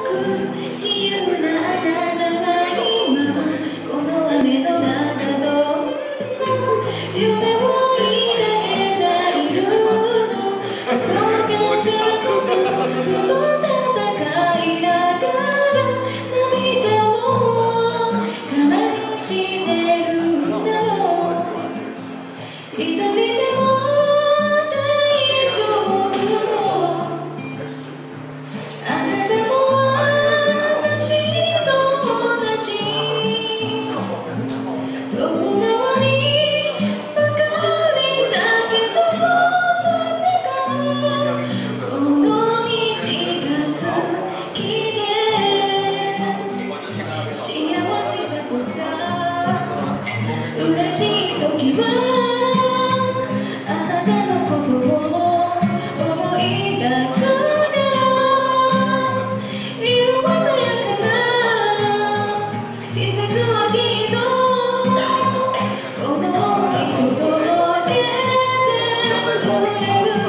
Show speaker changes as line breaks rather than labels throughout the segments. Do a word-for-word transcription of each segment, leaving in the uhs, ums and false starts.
自由なあなたは今この雨の中どんな夢を抱けているのどこかでここふと戦いながら涙を我慢してるんだろう痛みでも大丈夫とあなたも嬉しい時はあなたのことを思い出すから色鮮やかな季節はきっとこの想い届けてくれる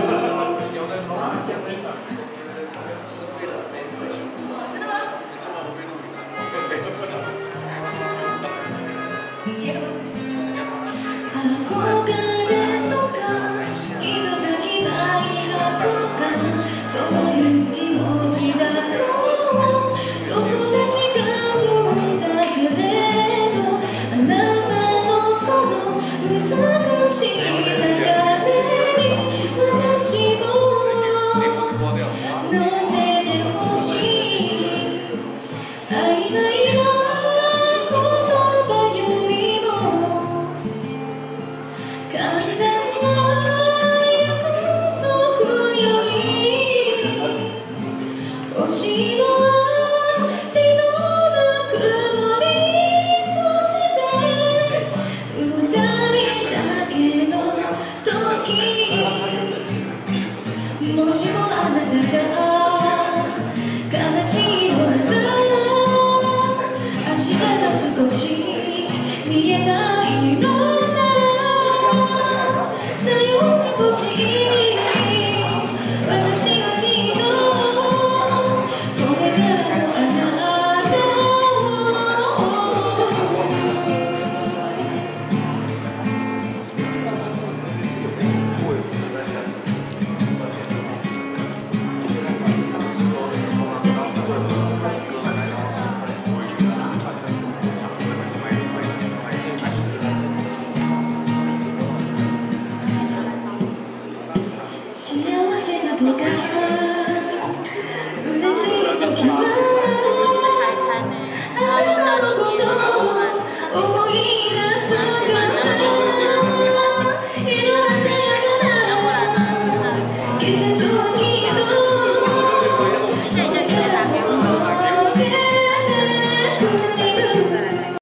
憧れとか好きとか嫌いだとかそういう気持ちだとどこで違うんだけれどあなたのその美しい流れに私も乗せてほしい曖昧な言葉よりも簡単な約束より星の